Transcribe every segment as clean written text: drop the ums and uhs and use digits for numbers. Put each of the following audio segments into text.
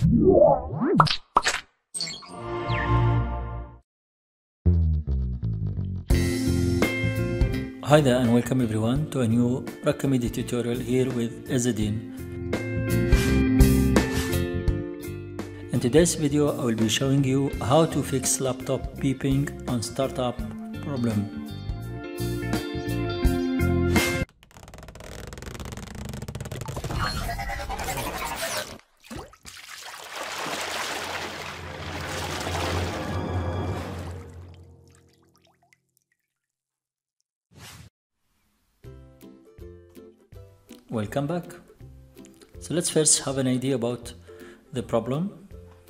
Hi there and welcome everyone to a new Raqmedia tutorial here with Ezzedine. In today's video I will be showing you how to fix laptop beeping on startup problem. Welcome back. So let's first have an idea about the problem.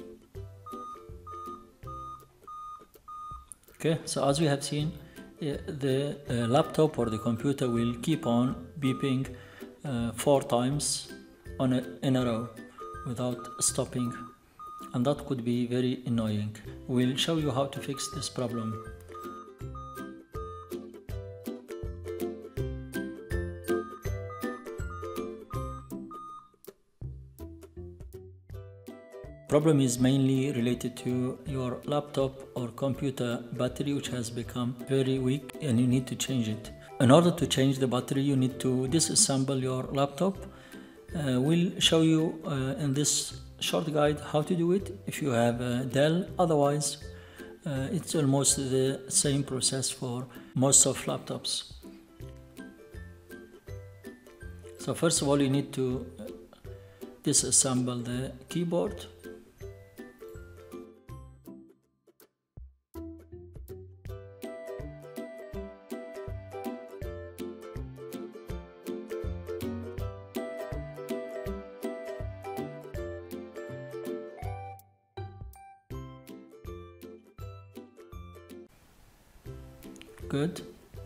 Okay, so as we have seen, the laptop or the computer will keep on beeping 4 times in a row without stopping, and that could be very annoying. We'll show you how to fix this problem. Problem is mainly related to your laptop or computer battery, which has become very weak and you need to change it. In order to change the battery, you need to disassemble your laptop. We'll show you in this short guide how to do it if you have a Dell. Otherwise, it's almost the same process for most of laptops. So first of all, you need to disassemble the keyboard. Good.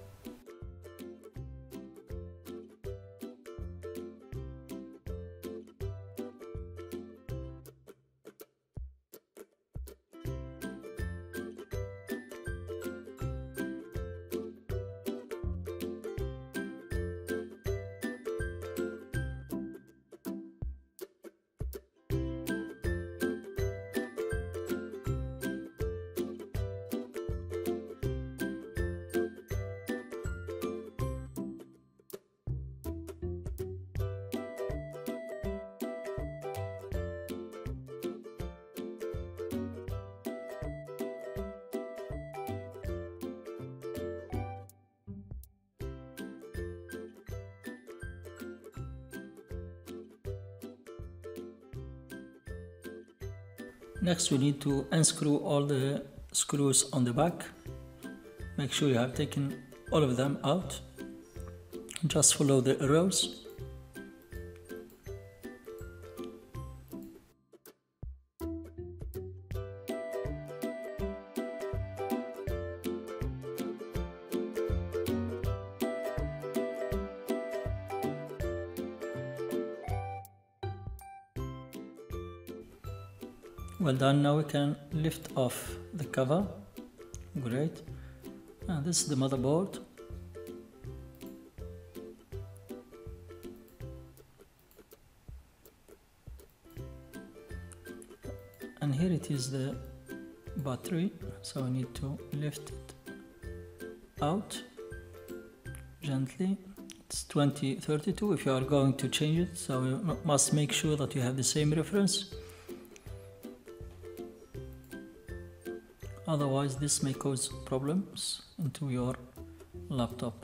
Next, we need to unscrew all the screws on the back. Make sure you have taken all of them out. Just follow the arrows. Well done. Now we can lift off the cover. Great. And this is the motherboard. And here it is, the battery. So we need to lift it out gently. It's 2032 if you are going to change it, so you must make sure that you have the same reference. Otherwise, this may cause problems into your laptop.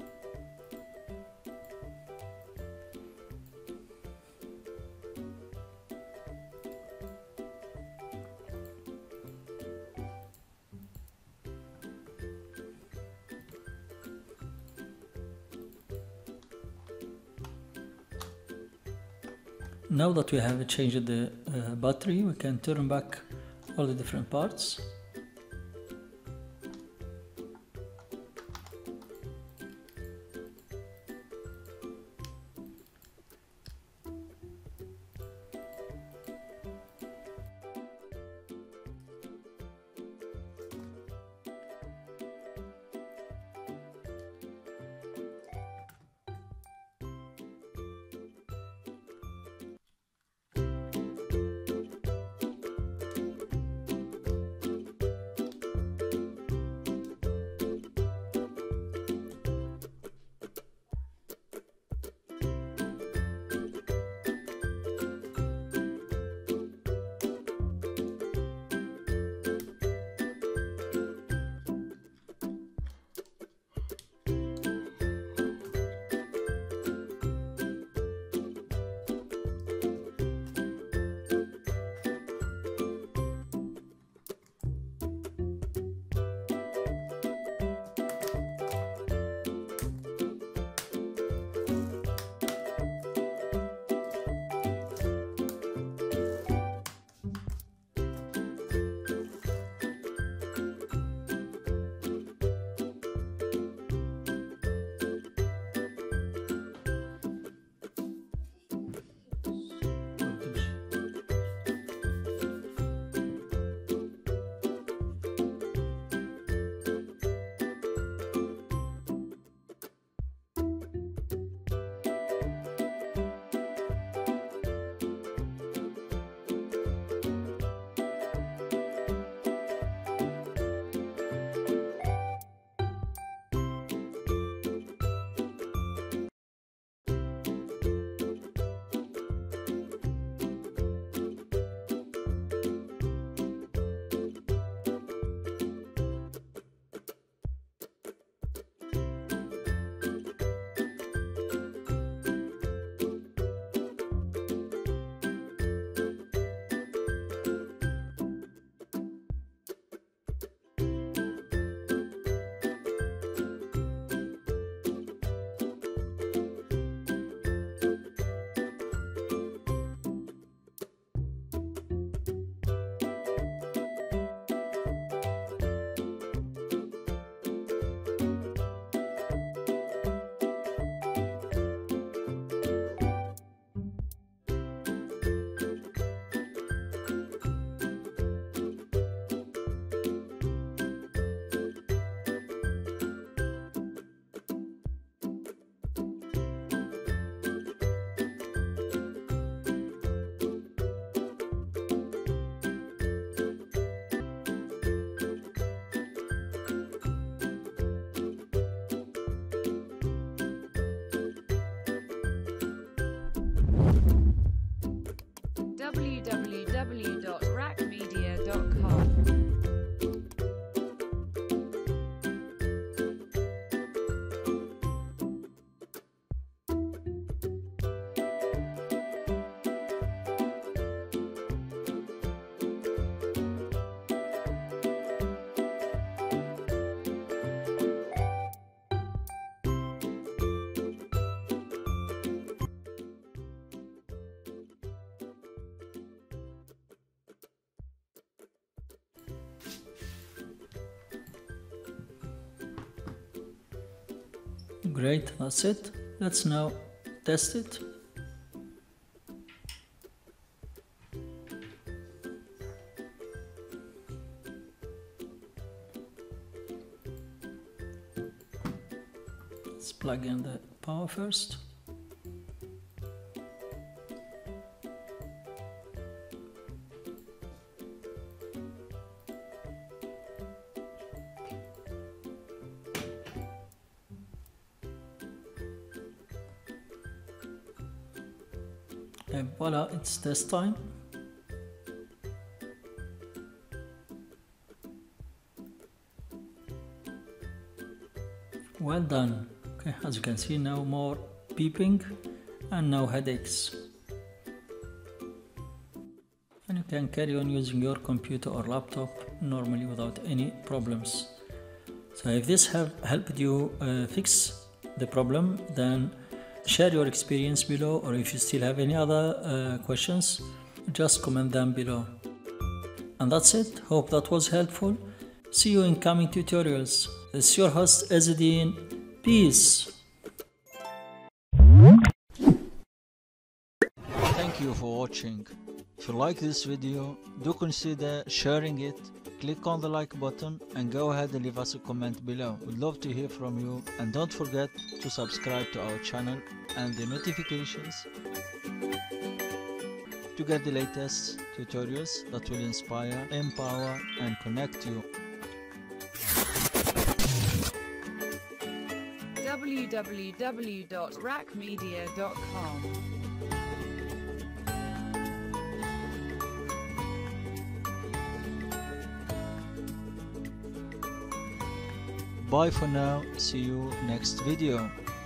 Now that we have changed the battery, we can turn back all the different parts. Great, that's it. Let's now test it. Let's plug in the power first. And voila, it's test time. Well done. Okay, as you can see now, more beeping and no headaches. And you can carry on using your computer or laptop normally without any problems. So if this helped you fix the problem, then share your experience below, or if you still have any other questions, just comment them below. And that's it. Hope that was helpful. See you in coming tutorials. This is your host Ezzeddine. Peace. Thank you for watching. If you like this video, do consider sharing it. Click on the like button and go ahead and leave us a comment below. We'd love to hear from you, and don't forget to subscribe to our channel and the notifications to get the latest tutorials that will inspire, empower and connect you. www.raqmedia.com. Bye for now. See you next video.